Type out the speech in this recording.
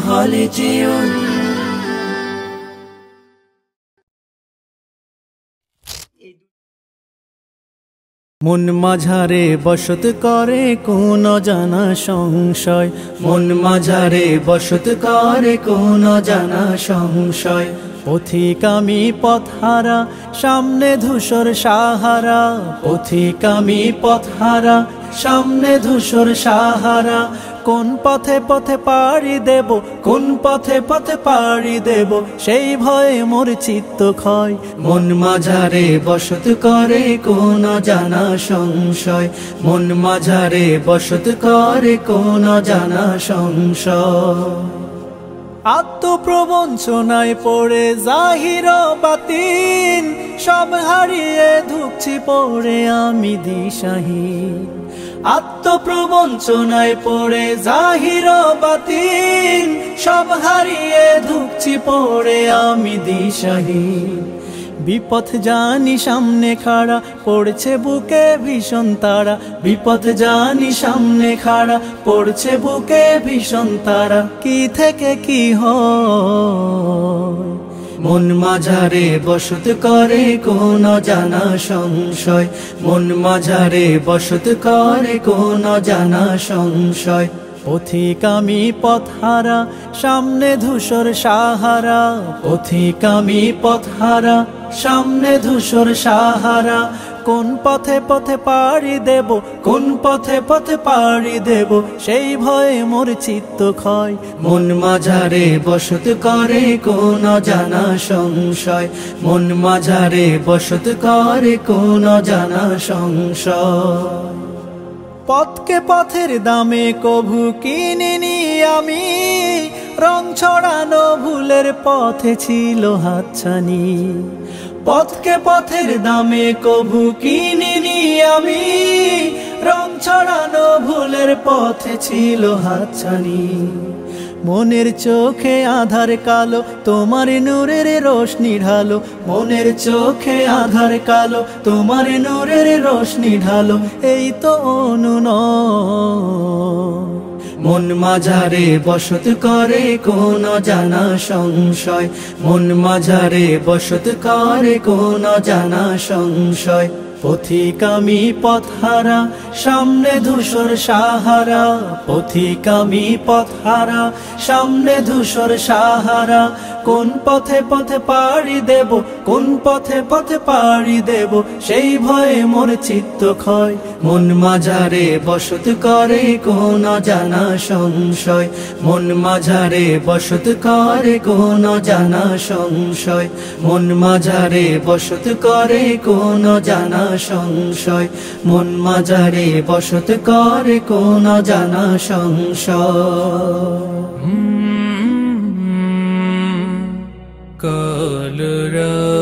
خالدون মন মাঝারে বসত করে কোন জানা সংশয়, মন মাঝারে বসত করে কোন জানা সংশয়। পথিক আমি পথহারা, সামনে ধূসর সাহারা, পথিক আমি পথহারা, সামনে ধূসর সাহারা। কোন পথে পথে পাড়ি দেব, কোন পথে পথে পাড়ি দেব, সেই ভয়ে মোর চিত্ত ক্ষয়। মন মাঝারে বসত করে কোন জানা সংশয়, মন মাঝারে বসত করে কোন জানা সংশয়। আত্মপ্রবঞ্চনায় পড়ে জাহির বাতিন, সব হারিয়ে ধুকছি পড়ে আমি দিশাহীন। আত্মপ্রবঞ্চনায় পড়ে জাহির বাতিন, সব হারিয়ে ধুকছি পড়ে আমি দিশাহীন। বিপথ জানি সামনে খাড়া, পড়ছে বুকে ভীষণ তারা, বিপথ জানি সামনে খাড়া, পড়ছে বুকে ভীষণ তারা। কি থেকে কি হয় মন মাঝারে বসত করে কোন জানা সংশয়, মন মাঝারে বসত করে কোন জানা সংশয়। পথিক আমি পথহারা, সামনে ধূসর সাহারা, পথিক আমি পথহারা, সামনে ধূসর সাহারা। কোন পথে পথে পাড়ি দেব, কোন পথে পথে পাড়ি দেব, সেই ভয়ে মোর চিত্ত ক্ষয়। মন মাঝারে বসত করে কোন জানা সংশয়, মন মাঝারে বসত করে কোন জানা সংশয়। পথকে পথের দামে কভু কিনিনি আমি, রং ছড়ানো ভুলের পথে ছিল হাতছানি। পথকে পথের দামে কভু কিনিনি আমি, রং ছড়ানো ভুলের পথে ছিল হাতছানি। মনের চোখে আধার কালো, তোমার নূরের রোশনি ঢালো, মনের চোখে আধার কালো, তোমার নূরের রোশনি ঢালো। এই তো অনুনয় মন মাঝারে বসত করে কোন জানা সংশয়, মন মাঝারে বসত করে কোন জানা সংশয়। পথিক আমি পথহারা, সামনে ধূসর সাহারা, পথিক আমি পথহারা, সামনে ধূসর সাহারা। কোন পথে পথে পাড়ি দেব, কোন পথে পথে পাড়ি দেব, সেই ভয়ে মোর চিত্ত ক্ষয়। মন মাঝারে বসত করে কোন জানা সংশয়, মন মাঝারে বসত করে কোন জানা সংশয়, মন মাঝারে বসত করে কোন জানা সংশয়, মন মাঝারে বসত করে কোন জানা সংশয়। কাল